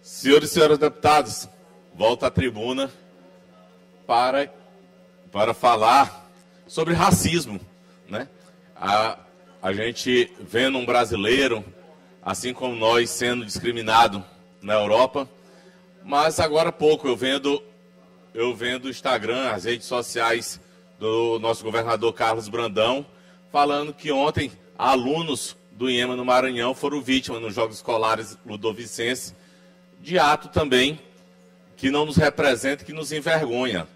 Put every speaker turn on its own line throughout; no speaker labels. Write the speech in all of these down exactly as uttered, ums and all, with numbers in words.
Senhores e senhoras deputados, volto à tribuna para, para falar sobre racismo, né? A, a gente vendo um brasileiro, assim como nós, sendo discriminado na Europa, mas agora há pouco eu vendo, eu vendo o Instagram, as redes sociais do nosso governador Carlos Brandão, falando que ontem alunos do IEMA no Maranhão foram vítimas nos Jogos Escolares Ludovicense de ato também que não nos representa, que nos envergonha.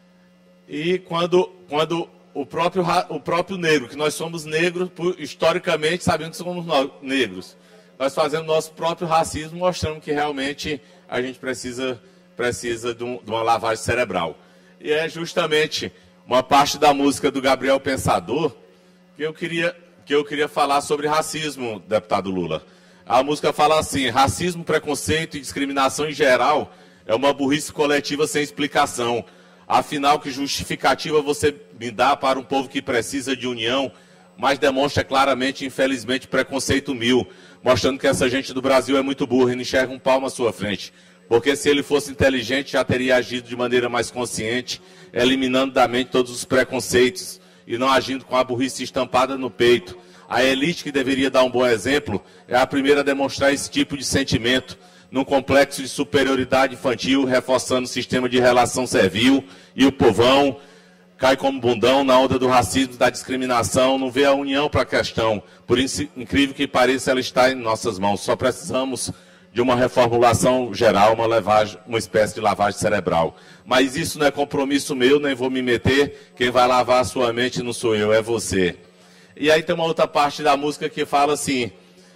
E quando, quando o, próprio, o próprio negro, que nós somos negros, por, historicamente sabemos que somos nós, negros, nós fazemos nosso próprio racismo, mostrando que realmente a gente precisa, precisa de, um, de uma lavagem cerebral. E é justamente uma parte da música do Gabriel Pensador que eu queria, que eu queria falar sobre racismo, deputado Lula. A música fala assim: racismo, preconceito e discriminação em geral é uma burrice coletiva sem explicação. Afinal, que justificativa você me dá para um povo que precisa de união, mas demonstra claramente, infelizmente, preconceito mil, mostrando que essa gente do Brasil é muito burra e não enxerga um palmo à sua frente. Porque se ele fosse inteligente, já teria agido de maneira mais consciente, eliminando da mente todos os preconceitos e não agindo com a burrice estampada no peito. A elite, que deveria dar um bom exemplo, é a primeira a demonstrar esse tipo de sentimento, num complexo de superioridade infantil, reforçando o sistema de relação servil, e o povão cai como bundão na onda do racismo, da discriminação, não vê a união para a questão. Por incrível que pareça, ela está em nossas mãos. Só precisamos de uma reformulação geral, uma, lavagem, uma espécie de lavagem cerebral. Mas isso não é compromisso meu, nem vou me meter. Quem vai lavar a sua mente não sou eu, é você. E aí tem uma outra parte da música que fala assim: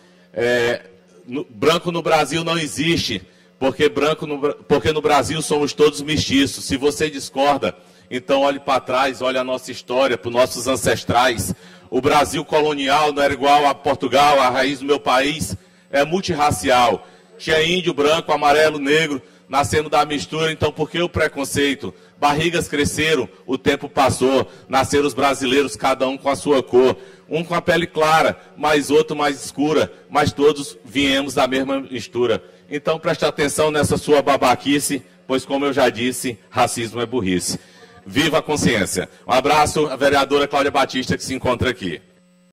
é, no, branco no Brasil não existe, porque, branco no, porque no Brasil somos todos mestiços. Se você discorda, então olhe para trás, olhe a nossa história, para os nossos ancestrais. O Brasil colonial não era igual a Portugal, a raiz do meu país é multirracial. Tinha índio, branco, amarelo, negro, nascendo da mistura, então por que o preconceito? Barrigas cresceram, o tempo passou, nasceram os brasileiros, cada um com a sua cor. Um com a pele clara, mais outro mais escura, mas todos viemos da mesma mistura. Então preste atenção nessa sua babaquice, pois como eu já disse, racismo é burrice. Viva a consciência. Um abraço à vereadora Cláudia Batista, que se encontra aqui.